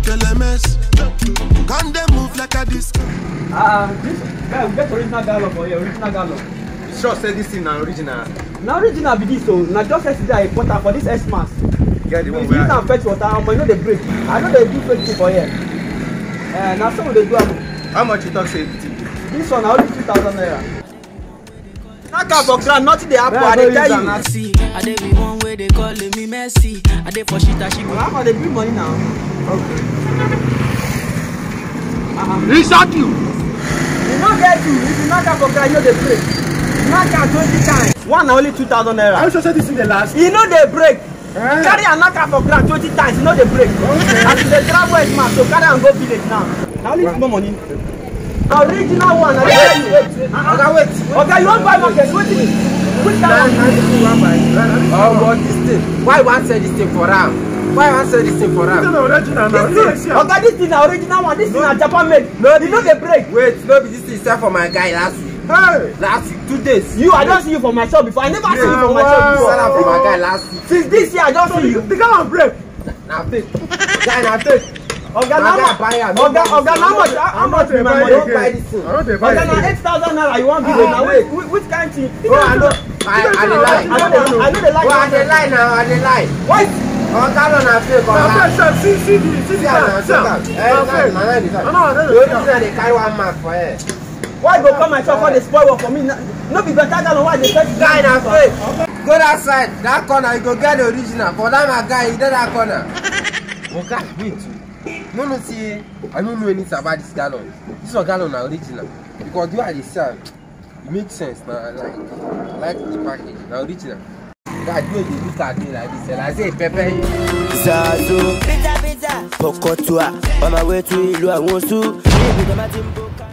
LMS. Can they move like a disc? This guy, we get original gallon for here, original gallon. You sure say this thing na original? Na original be this, so na just yesterday I bought am for this S-Max. Get the one If you use am fetch water, but you know they break. I know they do fake thing for here. Na some of they do am. How much you talk say? This one na only 2,000 naira. Knock out for ground, nothing dey happen. I dey tell you. I dey be one way they call me Messi. I dey for shit and she go. How they bring money now? Okay. Reset you. You no get you. If you knock out for ground, you know they break. Knock out 20 times. One na only 2,000 naira. Are you sure say this in the last? You know they break. Carry and knock out for ground 20 times. You know they break. As they travel S-Max, so carry and go village now. Now only small money. Original one. I tell you. Wait. Okay, you want buy market? Wait till me. Which that one? Oh, what this thing? Why you want sell this thing for am? Why you want sell this thing for am? Okay, this thing na original one. This thing na Japan made. No, you know they break. Wait, no be this thing sell for my guy last week. Hey. Last week, 2 days. You, I don't see you for my shop before. I never see you for my shop before. Sell am for my guy last week. Since this year, I don't see you. The guy will break. Now fake. Guy now fake. Oga, how much be my money? Don't buy this thing. Oga, na 8,000 naira you want video now. Which kind thing? Oh, I know the lie. I know the lie. Oh, I dey lie now. I dey lie. What? Oh, Carlo na fake. See. They carry one mark for here. Why go come my shop for the spoil work for me? No be better than why they say Guy na fake. Go that side, that corner, you go get the original. For that my guy, you dey that corner. Okay, wait. No, see, I don't know anything about this gallon. This one gallon na original. Because the way I dey sell, it makes sense. Now, I like the package. Na original. God, the way they look at me like this, I say pepper. Zazo, pizza, Pokotua, on my way to Ilu, I want to.